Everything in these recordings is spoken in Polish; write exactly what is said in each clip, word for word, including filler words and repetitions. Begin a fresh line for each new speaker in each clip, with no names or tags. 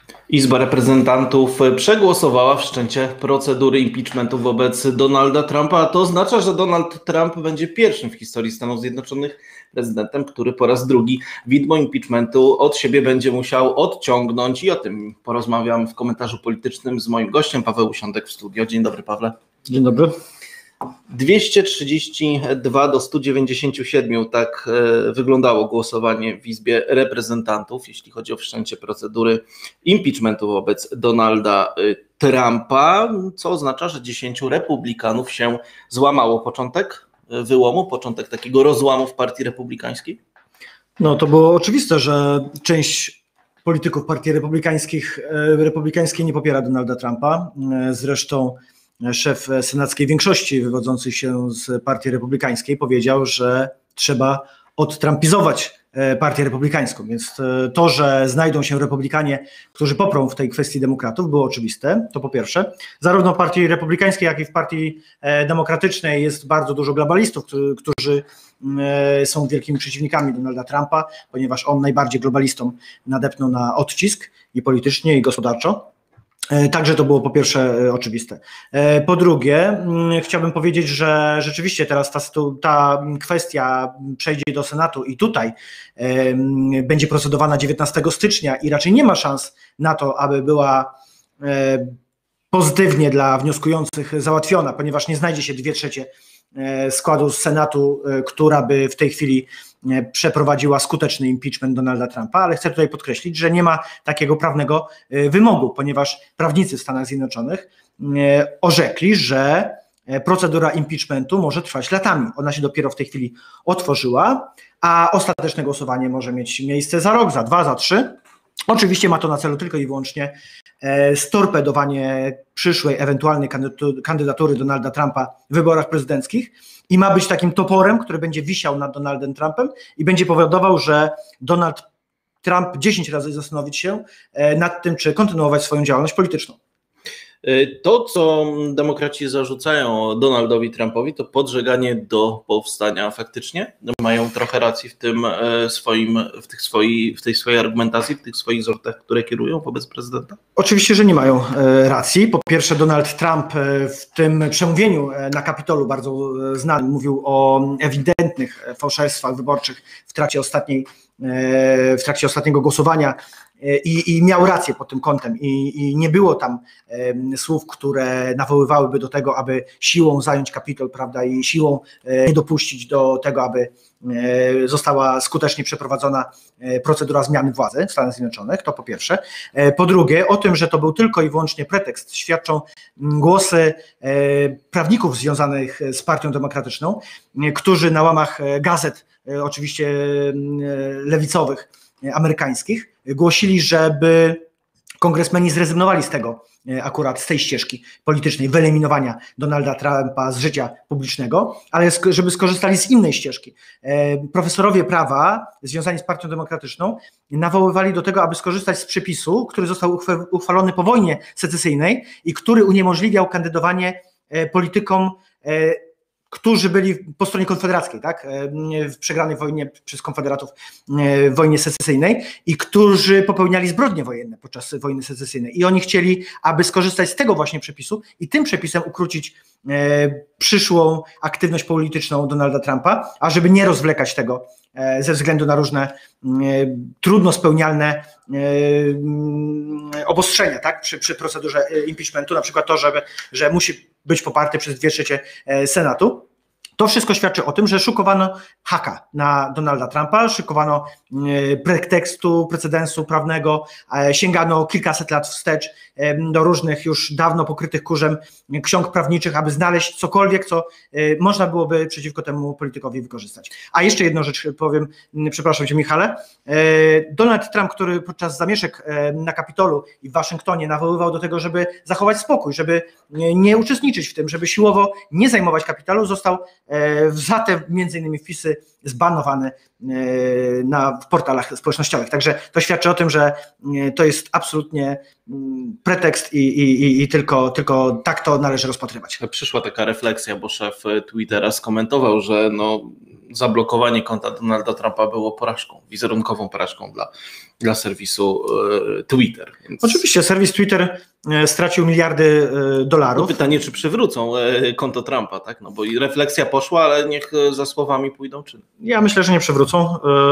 Izba Reprezentantów przegłosowała wszczęcie procedury impeachmentu wobec Donalda Trumpa, a to oznacza, że Donald Trump będzie pierwszym w historii Stanów Zjednoczonych prezydentem, który po raz drugi widmo impeachmentu od siebie będzie musiał odciągnąć i o tym porozmawiam w komentarzu politycznym z moim gościem, Paweł Usiądek w studio. Dzień dobry, Pawle.
Dzień dobry.
dwieście trzydzieści dwa do stu dziewięćdziesięciu siedmiu, tak wyglądało głosowanie w Izbie Reprezentantów, jeśli chodzi o wszczęcie procedury impeachmentu wobec Donalda Trumpa, co oznacza, że dziesięciu republikanów się złamało. Początek wyłomu, początek takiego rozłamu w partii republikańskiej?
No to było oczywiste, że część polityków partii republikańskich, republikańskiej nie popiera Donalda Trumpa. Zresztą szef senackiej większości wywodzący się z partii republikańskiej powiedział, że trzeba odtrumpizować partię republikańską, więc to, że znajdą się republikanie, którzy poprą w tej kwestii demokratów, było oczywiste, to po pierwsze. Zarówno w partii republikańskiej, jak i w partii demokratycznej jest bardzo dużo globalistów, którzy są wielkimi przeciwnikami Donalda Trumpa, ponieważ on najbardziej globalistom nadepnął na odcisk i politycznie, i gospodarczo. Także to było po pierwsze oczywiste. Po drugie, chciałbym powiedzieć, że rzeczywiście teraz ta, ta kwestia przejdzie do Senatu i tutaj będzie procedowana dziewiętnastego stycznia i raczej nie ma szans na to, aby była pozytywnie dla wnioskujących załatwiona, ponieważ nie znajdzie się dwie trzecie składu z Senatu, która by w tej chwili przeprowadziła skuteczny impeachment Donalda Trumpa, ale chcę tutaj podkreślić, że nie ma takiego prawnego wymogu, ponieważ prawnicy w Stanach Zjednoczonych orzekli, że procedura impeachmentu może trwać latami. Ona się dopiero w tej chwili otworzyła, a ostateczne głosowanie może mieć miejsce za rok, za dwa, za trzy. Oczywiście ma to na celu tylko i wyłącznie storpedowanie przyszłej ewentualnej kandydatury Donalda Trumpa w wyborach prezydenckich i ma być takim toporem, który będzie wisiał nad Donaldem Trumpem i będzie powodował, że Donald Trump dziesięć razy zastanowić się nad tym, czy kontynuować swoją działalność polityczną.
To, co demokraci zarzucają Donaldowi Trumpowi, to podżeganie do powstania. Faktycznie mają trochę racji w tym swoim, w, tych swoi, w tej swojej argumentacji, w tych swoich zarzutach, które kierują wobec prezydenta?
Oczywiście, że nie mają racji. Po pierwsze, Donald Trump w tym przemówieniu na Kapitolu, bardzo znanym, mówił o ewidentnych fałszerstwach wyborczych w trakcie ostatniej, w trakcie ostatniego głosowania. I, I miał rację pod tym kątem i, i nie było tam e, słów, które nawoływałyby do tego, aby siłą zająć Kapitol, prawda, i siłą e, nie dopuścić do tego, aby e, została skutecznie przeprowadzona e, procedura zmiany władzy w Stanach Zjednoczonych, to po pierwsze. E, po drugie, o tym, że to był tylko i wyłącznie pretekst, świadczą głosy e, prawników związanych z Partią Demokratyczną, e, którzy na łamach gazet, e, oczywiście e, lewicowych, amerykańskich, głosili, żeby kongresmeni zrezygnowali z tego, akurat z tej ścieżki politycznej, wyeliminowania Donalda Trumpa z życia publicznego, ale żeby skorzystali z innej ścieżki. Profesorowie prawa związani z Partią Demokratyczną nawoływali do tego, aby skorzystać z przepisu, który został uchwalony po wojnie secesyjnej i który uniemożliwiał kandydowanie politykom, którzy byli po stronie konfederackiej, tak, w przegranej wojnie przez konfederatów w wojnie secesyjnej i którzy popełniali zbrodnie wojenne podczas wojny secesyjnej. I oni chcieli, aby skorzystać z tego właśnie przepisu i tym przepisem ukrócić e, przyszłą aktywność polityczną Donalda Trumpa, a żeby nie rozwlekać tego e, ze względu na różne e, trudno spełnialne e, obostrzenia, tak, przy, przy procedurze impeachmentu, na przykład to, żeby, że musi być poparty przez dwie trzecie Senatu. To wszystko świadczy o tym, że szykowano haka na Donalda Trumpa, szykowano pretekstu, precedensu prawnego, sięgano kilkaset lat wstecz do różnych już dawno pokrytych kurzem ksiąg prawniczych, aby znaleźć cokolwiek, co można byłoby przeciwko temu politykowi wykorzystać. A jeszcze jedną rzecz powiem, przepraszam cię, Michale. Donald Trump, który podczas zamieszek na Kapitolu i w Waszyngtonie nawoływał do tego, żeby zachować spokój, żeby nie uczestniczyć w tym, żeby siłowo nie zajmować Kapitolu, został za te między innymi wpisy zbanowany na, w portalach społecznościowych. Także to świadczy o tym, że to jest absolutnie pretekst i, i, i tylko, tylko tak to należy rozpatrywać.
Przyszła taka refleksja, bo szef Twittera skomentował, że no, zablokowanie konta Donalda Trumpa było porażką, wizerunkową porażką dla, dla serwisu Twitter.
Więc... Oczywiście serwis Twitter stracił miliardy dolarów.
No pytanie, czy przywrócą konto Trumpa, tak? No bo i refleksja poszła, ale niech za słowami pójdą czyny.
Ja myślę, że nie przywrócą.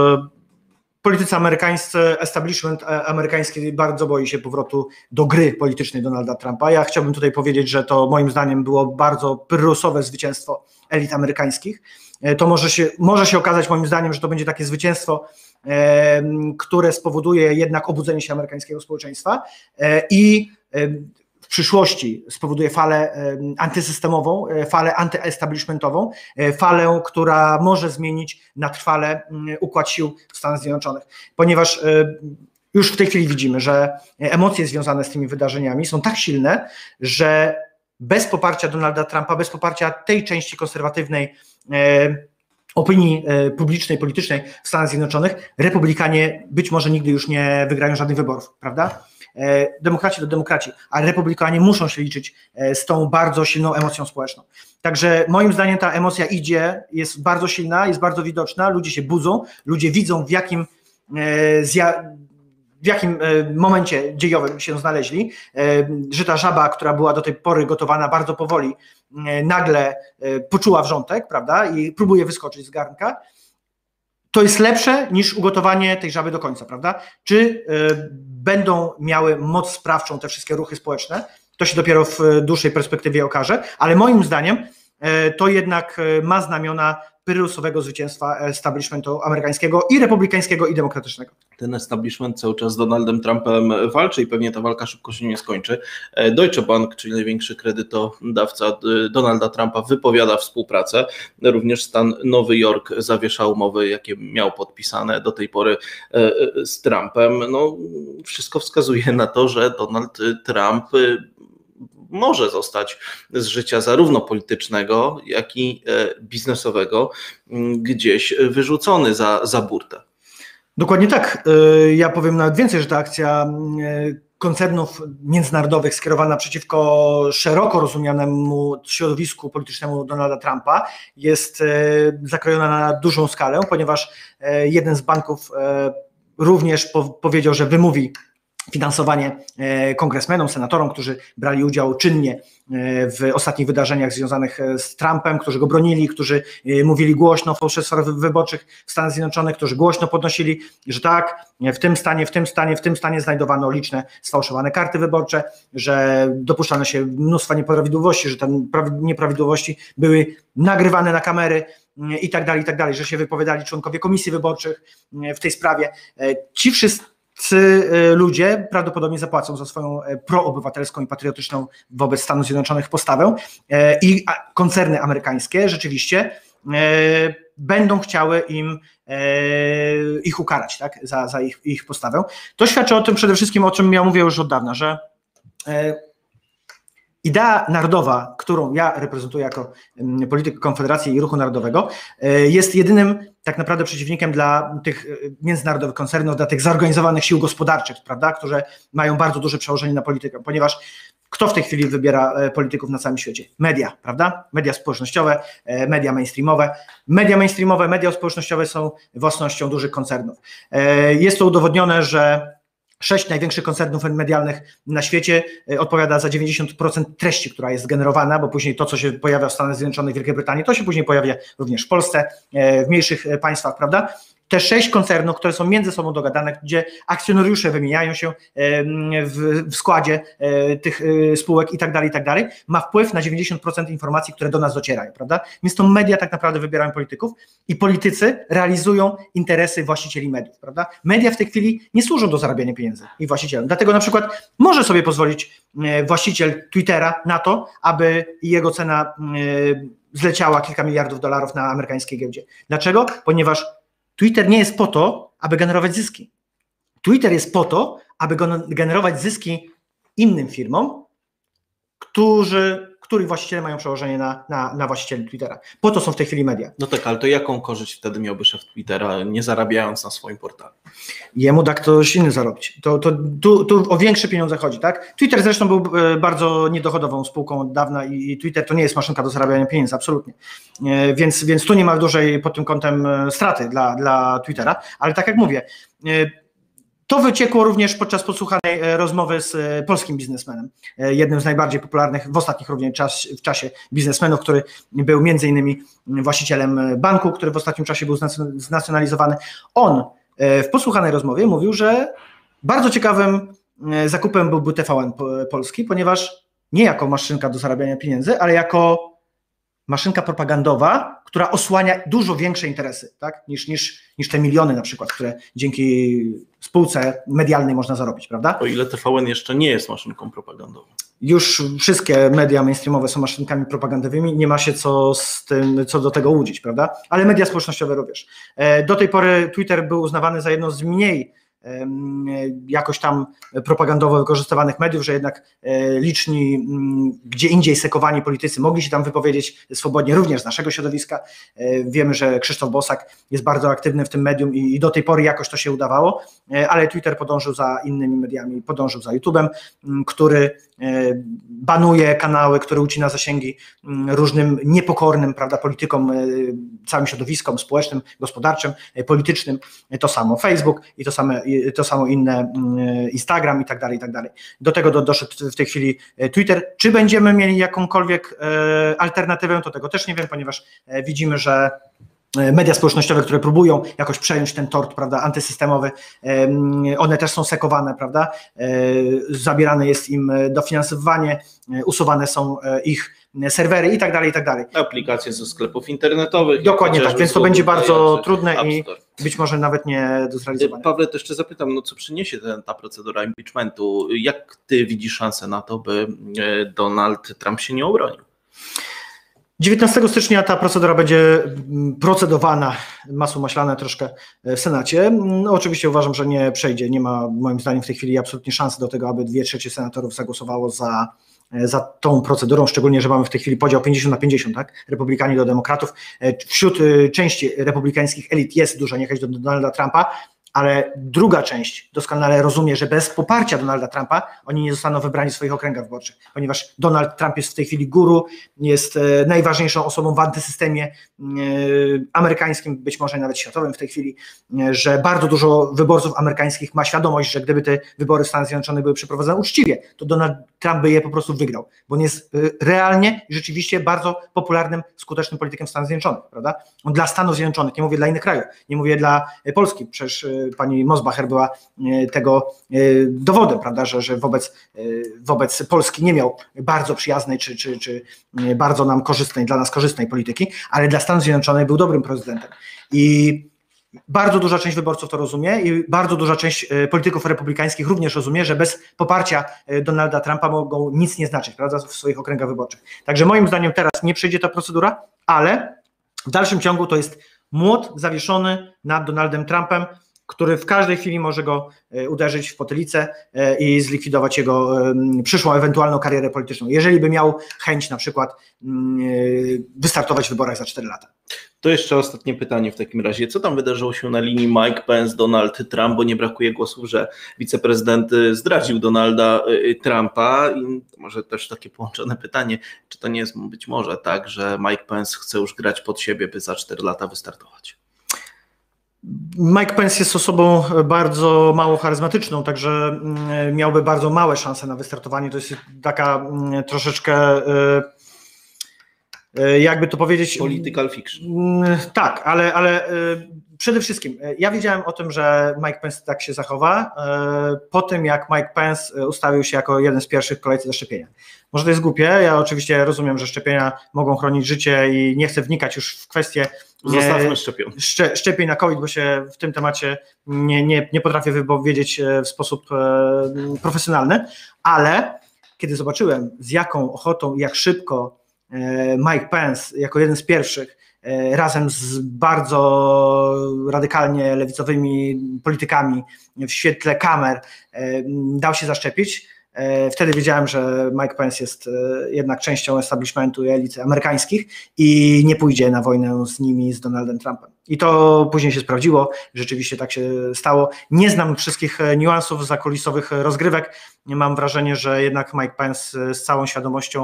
Politycy amerykańscy, establishment amerykański bardzo boi się powrotu do gry politycznej Donalda Trumpa. Ja chciałbym tutaj powiedzieć, że to moim zdaniem było bardzo pyrrusowe zwycięstwo elit amerykańskich. To może się, może się okazać moim zdaniem, że to będzie takie zwycięstwo, e, które spowoduje jednak obudzenie się amerykańskiego społeczeństwa e, i e, w przyszłości spowoduje falę e, antysystemową, e, falę antyestablishmentową, e, falę, która może zmienić na trwale e, układ sił w Stanach Zjednoczonych, ponieważ e, już w tej chwili widzimy, że emocje związane z tymi wydarzeniami są tak silne, że bez poparcia Donalda Trumpa, bez poparcia tej części konserwatywnej e, opinii e, publicznej, politycznej w Stanach Zjednoczonych, republikanie być może nigdy już nie wygrają żadnych wyborów, prawda? E, demokraci to demokraci, a republikanie muszą się liczyć e, z tą bardzo silną emocją społeczną. Także moim zdaniem ta emocja idzie, jest bardzo silna, jest bardzo widoczna, ludzie się budzą, ludzie widzą w jakim e, zja w jakim momencie dziejowym się znaleźli, że ta żaba, która była do tej pory gotowana bardzo powoli, nagle poczuła wrzątek, prawda, i próbuje wyskoczyć z garnka. To jest lepsze niż ugotowanie tej żaby do końca, prawda? Czy będą miały moc sprawczą te wszystkie ruchy społeczne? To się dopiero w dłuższej perspektywie okaże, ale moim zdaniem to jednak ma znamiona pyrrusowego zwycięstwa establishmentu amerykańskiego i republikańskiego, i demokratycznego.
Ten establishment cały czas z Donaldem Trumpem walczy i pewnie ta walka szybko się nie skończy. Deutsche Bank, czyli największy kredytodawca Donalda Trumpa, wypowiada współpracę. Również stan Nowy Jork zawieszał umowy, jakie miał podpisane do tej pory z Trumpem. No, wszystko wskazuje na to, że Donald Trump może zostać z życia zarówno politycznego, jak i biznesowego gdzieś wyrzucony za, za burtę.
Dokładnie tak. Ja powiem nawet więcej, że ta akcja koncernów międzynarodowych skierowana przeciwko szeroko rozumianemu środowisku politycznemu Donalda Trumpa jest zakrojona na dużą skalę, ponieważ jeden z banków również powiedział, że wymówi finansowanie kongresmenom, senatorom, którzy brali udział czynnie w ostatnich wydarzeniach związanych z Trumpem, którzy go bronili, którzy mówili głośno o fałszerstwach wyborczych w Stanach Zjednoczonych, którzy głośno podnosili, że tak, w tym stanie, w tym stanie, w tym stanie znajdowano liczne sfałszowane karty wyborcze, że dopuszczano się mnóstwa nieprawidłowości, że te nieprawidłowości były nagrywane na kamery i tak dalej, i tak dalej, że się wypowiadali członkowie komisji wyborczych w tej sprawie. Ci wszyscy ludzie prawdopodobnie zapłacą za swoją proobywatelską i patriotyczną wobec Stanów Zjednoczonych postawę i koncerny amerykańskie rzeczywiście będą chciały im ich ukarać, tak, za, za ich, ich postawę. To świadczy o tym przede wszystkim, o czym ja mówię już od dawna, że idea narodowa, którą ja reprezentuję jako polityk Konfederacji i Ruchu Narodowego, jest jedynym tak naprawdę przeciwnikiem dla tych międzynarodowych koncernów, dla tych zorganizowanych sił gospodarczych, prawda, które mają bardzo duże przełożenie na politykę, ponieważ kto w tej chwili wybiera polityków na całym świecie? Media, prawda? Media społecznościowe, media mainstreamowe. Media mainstreamowe, media społecznościowe są własnością dużych koncernów. Jest to udowodnione, że Sześć największych koncernów medialnych na świecie odpowiada za dziewięćdziesiąt procent treści, która jest generowana, bo później to, co się pojawia w Stanach Zjednoczonych, Wielkiej Brytanii, to się później pojawia również w Polsce, w mniejszych państwach, prawda? Te sześć koncernów, które są między sobą dogadane, gdzie akcjonariusze wymieniają się w, w składzie tych spółek i tak dalej, i tak dalej, ma wpływ na dziewięćdziesiąt procent informacji, które do nas docierają, prawda? Więc to media tak naprawdę wybierają polityków i politycy realizują interesy właścicieli mediów, prawda? Media w tej chwili nie służą do zarabiania pieniędzy ich właścicielom. Dlatego na przykład może sobie pozwolić właściciel Twittera na to, aby jego cena zleciała kilka miliardów dolarów na amerykańskiej giełdzie. Dlaczego? Ponieważ Twitter nie jest po to, aby generować zyski. Twitter jest po to, aby generować zyski innym firmom, którzy, których właściciele mają przełożenie na, na, na właścicieli Twittera. Po to są w tej chwili media.
No tak, ale to jaką korzyść wtedy miałby szef Twittera, nie zarabiając na swoim portalu?
Jemu da ktoś inny zarobić. To, to, tu, tu o większe pieniądze chodzi, tak? Twitter zresztą był bardzo niedochodową spółką od dawna i Twitter to nie jest maszynka do zarabiania pieniędzy, absolutnie. Więc, więc tu nie ma dużej pod tym kątem straty dla, dla Twittera, ale tak jak mówię, to wyciekło również podczas podsłuchanej rozmowy z polskim biznesmenem, jednym z najbardziej popularnych w ostatnich również czas, w czasie biznesmenów, który był między innymi właścicielem banku, który w ostatnim czasie był znacjonalizowany. On w podsłuchanej rozmowie mówił, że bardzo ciekawym zakupem byłby T V N Polski, ponieważ nie jako maszynka do zarabiania pieniędzy, ale jako maszynka propagandowa, która osłania dużo większe interesy, tak, niż, niż, niż te miliony na przykład, które dzięki spółce medialnej można zarobić, prawda?
O ile T V N jeszcze nie jest maszynką propagandową.
Już wszystkie media mainstreamowe są maszynkami propagandowymi, nie ma się co z tym, co do tego łudzić, prawda? Ale media społecznościowe również. Do tej pory Twitter był uznawany za jedno z mniej jakoś tam propagandowo wykorzystywanych mediów, że jednak liczni, gdzie indziej sekowani politycy mogli się tam wypowiedzieć swobodnie, również z naszego środowiska. Wiemy, że Krzysztof Bosak jest bardzo aktywny w tym medium i do tej pory jakoś to się udawało, ale Twitter podążył za innymi mediami, podążył za YouTube'em, który banuje kanały, który ucina zasięgi różnym niepokornym, prawda, politykom, całym środowiskom społecznym, gospodarczym, politycznym, to samo Facebook i to, same, to samo inne Instagram i tak dalej, i tak dalej. Do tego do, doszedł w tej chwili Twitter. Czy będziemy mieli jakąkolwiek alternatywę, to tego też nie wiem, ponieważ widzimy, że media społecznościowe, które próbują jakoś przejąć ten tort, prawda, antysystemowy, one też są sekowane, prawda, zabierane jest im dofinansowanie, usuwane są ich serwery i tak dalej, i tak dalej.
Aplikacje ze sklepów internetowych.
Dokładnie tak, więc to będzie bardzo trudne i być może nawet nie do zrealizowania.
Pawle, to jeszcze zapytam, no co przyniesie ten, ta procedura impeachmentu? Jak ty widzisz szansę na to, by Donald Trump się nie obronił?
dziewiętnastego stycznia ta procedura będzie procedowana, masło maślane troszkę w Senacie. No, oczywiście uważam, że nie przejdzie, nie ma moim zdaniem w tej chwili absolutnie szansy do tego, aby dwie trzecie senatorów zagłosowało za, za tą procedurą, szczególnie, że mamy w tej chwili podział pięćdziesiąt na pięćdziesiąt, tak? Republikanie do demokratów. Wśród części republikańskich elit jest duża niechęć do Donalda Trumpa, ale druga część doskonale rozumie, że bez poparcia Donalda Trumpa oni nie zostaną wybrani w swoich okręgach wyborczych, ponieważ Donald Trump jest w tej chwili guru, jest najważniejszą osobą w antysystemie amerykańskim, być może nawet światowym w tej chwili, że bardzo dużo wyborców amerykańskich ma świadomość, że gdyby te wybory w Stanach Zjednoczonych były przeprowadzone uczciwie, to Donald Trump by je po prostu wygrał, bo on jest realnie i rzeczywiście bardzo popularnym, skutecznym politykiem Stanów Zjednoczonych, prawda? On dla Stanów Zjednoczonych, nie mówię dla innych krajów, nie mówię dla Polski, przecież pani Mosbacher była tego dowodem, prawda, że, że wobec, wobec Polski nie miał bardzo przyjaznej czy, czy, czy bardzo nam korzystnej, dla nas korzystnej polityki, ale dla Stanów Zjednoczonych był dobrym prezydentem. I bardzo duża część wyborców to rozumie i bardzo duża część polityków republikańskich również rozumie, że bez poparcia Donalda Trumpa mogą nic nie znaczyć, prawda, w swoich okręgach wyborczych. Także moim zdaniem teraz nie przejdzie ta procedura, ale w dalszym ciągu to jest młot zawieszony nad Donaldem Trumpem, który w każdej chwili może go uderzyć w potylicę i zlikwidować jego przyszłą ewentualną karierę polityczną, jeżeli by miał chęć na przykład wystartować w wyborach za cztery lata.
To jeszcze ostatnie pytanie w takim razie. Co tam wydarzyło się na linii Mike Pence, Donald Trump, bo nie brakuje głosów, że wiceprezydent zdradził Donalda Trumpa i może też takie połączone pytanie, czy to nie jest być może tak, że Mike Pence chce już grać pod siebie, by za cztery lata wystartować?
Mike Pence jest osobą bardzo mało charyzmatyczną, także miałby bardzo małe szanse na wystartowanie. To jest taka troszeczkę, jakby to powiedzieć...
Political fiction.
Tak, ale, ale przede wszystkim ja wiedziałem o tym, że Mike Pence tak się zachowa po tym, jak Mike Pence ustawił się jako jeden z pierwszych w kolejce do szczepienia. Może to jest głupie, ja oczywiście rozumiem, że szczepienia mogą chronić życie i nie chcę wnikać już w kwestie
Zostawmy szczepień.
Szcze, szczepień na COVID, bo się w tym temacie nie, nie, nie potrafię wypowiedzieć w sposób e, profesjonalny, ale kiedy zobaczyłem, z jaką ochotą i jak szybko e, Mike Pence jako jeden z pierwszych e, razem z bardzo radykalnie lewicowymi politykami w świetle kamer e, dał się zaszczepić, Wtedy wiedziałem, że Mike Pence jest jednak częścią establishmentu i elit amerykańskich i nie pójdzie na wojnę z nimi, z Donaldem Trumpem. I to później się sprawdziło, rzeczywiście tak się stało. Nie znam wszystkich niuansów zakulisowych rozgrywek. Mam wrażenie, że jednak Mike Pence z całą świadomością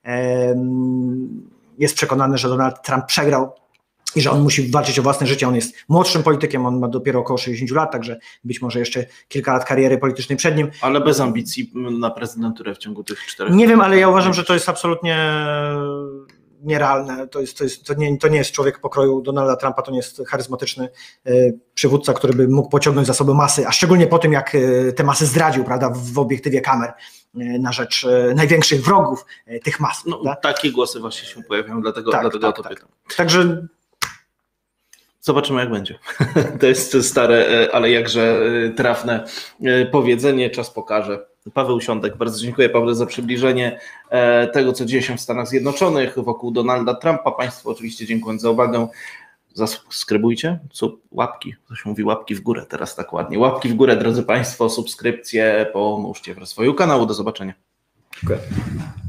jest przekonany, że Donald Trump przegrał i że on musi walczyć o własne życie. On jest młodszym politykiem, on ma dopiero około sześćdziesiąt lat, także być może jeszcze kilka lat kariery politycznej przed nim.
Ale bez ambicji na prezydenturę w ciągu tych czterech lat.
Nie wiem, ale ja uważam, że to jest absolutnie nierealne. To, jest, to, jest, to, nie, to nie jest człowiek pokroju Donalda Trumpa, to nie jest charyzmatyczny y, przywódca, który by mógł pociągnąć za sobą masy, a szczególnie po tym, jak y, te masy zdradził, prawda, w, w obiektywie kamer y, na rzecz y, największych wrogów y, tych mas.
No, takie głosy właśnie się pojawiają, dlatego,
tak,
dlatego
tak,
o to
tak.
pytam.
Także
zobaczymy, jak będzie. To jest stare, ale jakże trafne powiedzenie. Czas pokaże. Paweł Siądek, bardzo dziękuję, Paweł, za przybliżenie tego, co dzieje się w Stanach Zjednoczonych wokół Donalda Trumpa. Państwu oczywiście dziękuję za uwagę. Zasubskrybujcie, sub, łapki, to się mówi łapki w górę teraz tak ładnie. Łapki w górę, drodzy Państwo, subskrypcje, pomóżcie w rozwoju kanału. Do zobaczenia.
dziękuję.